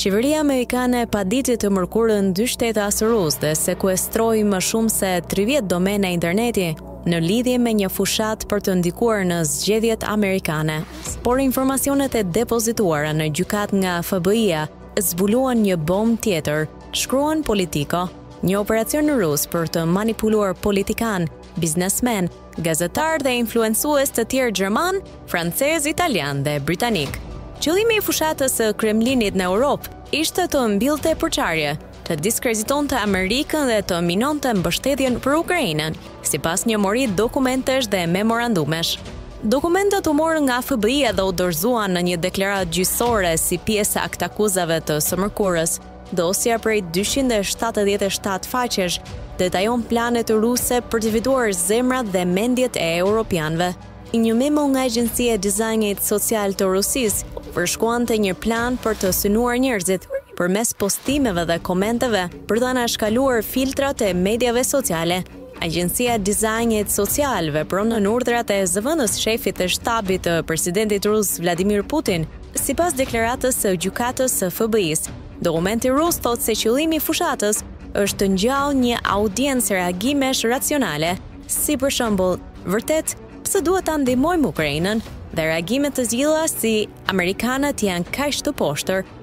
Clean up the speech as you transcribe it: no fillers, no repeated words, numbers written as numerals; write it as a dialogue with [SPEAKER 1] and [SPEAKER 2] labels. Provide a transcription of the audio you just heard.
[SPEAKER 1] Qeveria amerikane paditi të mërkurën 2 shtete asërues dhe sekuestroi më shumë se 30 domene interneti në lidhje me një fushat për të ndikuar në zgjedhjet amerikane. Por informacionet e depozituara në gjykat nga FBI-a zbuluan një bombë tjetër, shkruan Politico, një operacion rus për të manipuluar politikan, biznesmen, gazetar dhe influencues të tjerë gjerman, francez, italian dhe britanik. Qëllimi i fushatës së Kremlinit në Europë ishte të mbillte përçarje, të diskreditonte Amerikën dhe të minonte mbështetjen për Ukrainën, sipas një mori dokumentesh dhe memorandumesh. Dokumentet u morën nga FBI dhe u dorëzuan në një deklaratë gjyqësore si pjesë e aktakuzave të së mërkurës. Dosja prej 277 faqesh detajon planet ruse për të fituar zemrat dhe mendjet e europianëve. Një memo nga Agjencia e Dizajnit Social të Rusisë përshkruante një plan për të synuar njerëzit përmes postimeve dhe komenteve për të anashkaluar filtrat e mediave sociale. Agjencia e Dizajnit Social vepron në urdhrat e zëvendës shefit të shtabit të presidentit rus Vladimir Putin, sipas deklaratës së gjykatës së FBI-s. Dokumenti rus thotë se qëllimi i fushatës është të ngjallë një audiencë reagimesh racionale, si për shembull, vërtet pse duhet ta ndihmojmë Ukrainën, dhe reagime të tilla si amerikanët janë kaq të poshtër